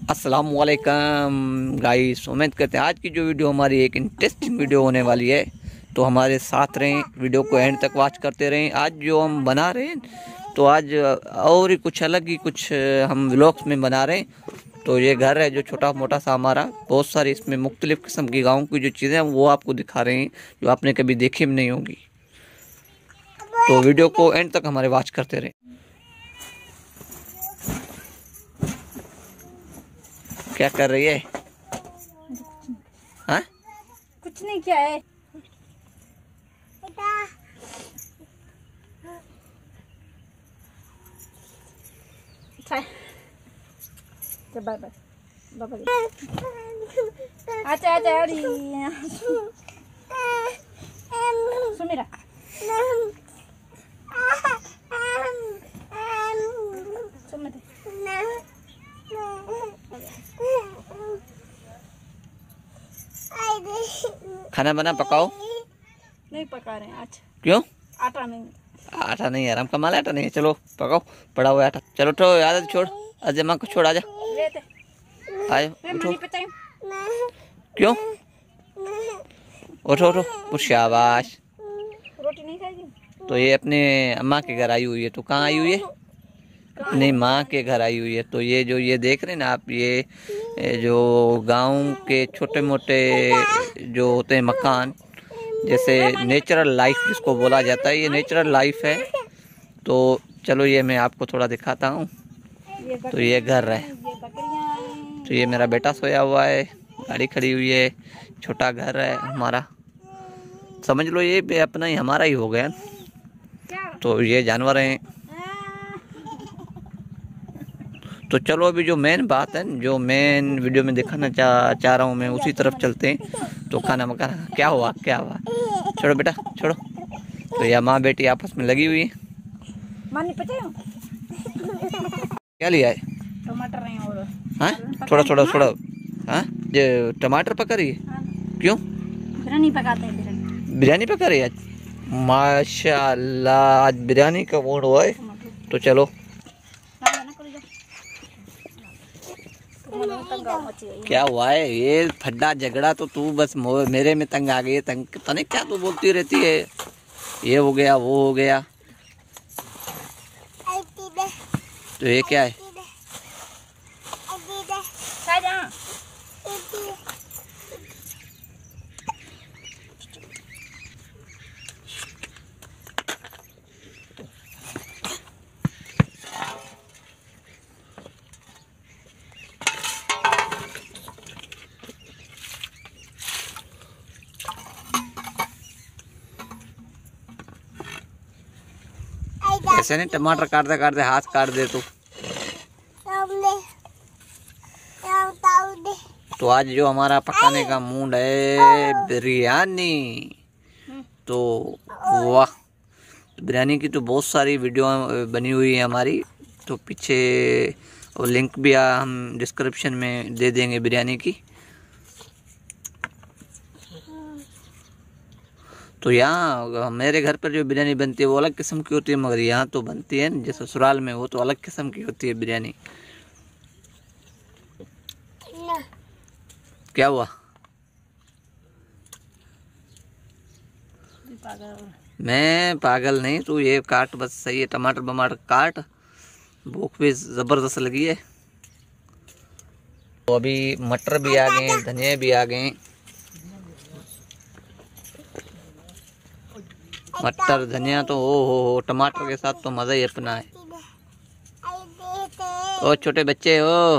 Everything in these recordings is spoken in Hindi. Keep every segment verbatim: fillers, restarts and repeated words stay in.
अस्सलाम वालेकुम गाइस, उम्मीद करते हैं आज की जो वीडियो हमारी एक इंटरेस्टिंग वीडियो होने वाली है। तो हमारे साथ रहें, वीडियो को एंड तक वॉच करते रहें। आज जो हम बना रहे हैं तो आज और ही कुछ अलग ही कुछ हम व्लॉग्स में बना रहे हैं। तो ये घर है जो छोटा मोटा सा हमारा, बहुत सारी इसमें मुख्तलिफ़ किस्म की गाँव की जो चीज़ें हैं वो आपको दिखा रहे हैं जो आपने कभी देखी भी नहीं होगी। तो वीडियो को एंड तक हमारे वॉच करते रहें। क्या कर रही है? हाँ, कुछ नहीं, क्या है? बाय बाय बाबा, आजा आजा अरे सुमीरा, सुमीरा खाना बना पकाओ। नहीं पका रहे हैं आज। क्यों? आटा नहीं। आटा नहीं है, आराम का माल आटा नहीं है। चलो पकाओ, पड़ा हुआ आटा। चलो उठो, आदत छोड़, अजय माँ को छोड़, आजा आए, उठो। क्यों? उठो उठो, शाबाश। रोटी नहीं खाएगी तो ये अपने अम्मा के घर आई हुई है। तो कहाँ आई हुई है? अपनी माँ के घर आई हुई है। तो ये जो ये देख रहे हैं ना आप, ये जो गांव के छोटे मोटे जो होते हैं मकान, जैसे नेचुरल लाइफ जिसको बोला जाता है, ये नेचुरल लाइफ है। तो चलो ये मैं आपको थोड़ा दिखाता हूँ। तो ये घर है, तो ये मेरा बेटा सोया हुआ है, गाड़ी खड़ी हुई है, छोटा घर है हमारा, समझ लो ये भी अपना ही हमारा ही हो गया। तो ये जानवर हैं। तो चलो अभी जो मेन बात है, जो मेन वीडियो में दिखाना चाह चाह रहा हूँ मैं, उसी तरफ चलते हैं। तो खाना मकाना क्या हुआ क्या हुआ, छोड़ो बेटा छोड़ो। तो यह माँ बेटी आपस में लगी हुई है। क्या लिया है? टमाटर नहीं और हाँ, थोड़ा थोड़ा थोड़ा। हाँ, ये टमाटर पका रही है। हाँ। क्यों? बिरयानी पकाते हैं। बिरयानी बिरयानी पका रही है आज? माशाल्लाह, आज बिरयानी का मूड हुआ है। तो चलो क्या हुआ है? ये फड्डा झगड़ा तो तू बस मेरे में तंग आ गई है। तंग पता नहीं क्या तू बोलती रहती है, ये हो गया वो हो गया। तो ये क्या है? ऐसे नहीं, टमाटर काटते काटते हाथ काट दे तो। तो आज जो हमारा पकाने का मूड है बिरयानी। तो वाह, बिरयानी की तो बहुत सारी वीडियो बनी हुई है हमारी। तो पीछे और लिंक भी हम डिस्क्रिप्शन में दे देंगे बिरयानी की। तो यहाँ मेरे घर पर जो बिरयानी बनती है वो अलग किस्म की होती है, मगर यहाँ तो बनती है जैसे ससुराल में, वो तो अलग किस्म की होती है बिरयानी। क्या हुआ? मैं पागल नहीं, तू ये काट बस, सही है। टमाटर बमाटर काट, भूख भी जबरदस्त लगी है। तो अभी मटर भी आ गए, धनिया भी आ गए। मटर धनिया तो ओ हो हो, टमाटर के साथ तो मज़ा ही अपना है। ओ छोटे बच्चे हो,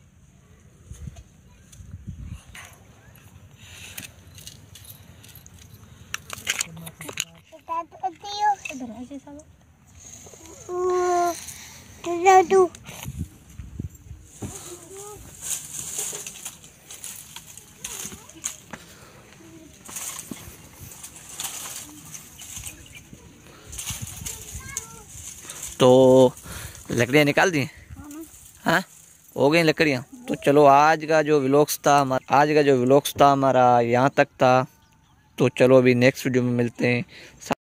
तो लकड़ियाँ निकाल दी? हाँ, हो गई लकड़ियाँ। तो चलो आज का जो व्लॉग्स था हमारा आज का जो व्लॉग्स था हमारा यहाँ तक था। तो चलो अभी नेक्स्ट वीडियो में मिलते हैं।